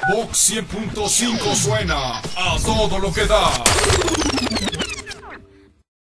Vox 100.5 suena a todo lo que da.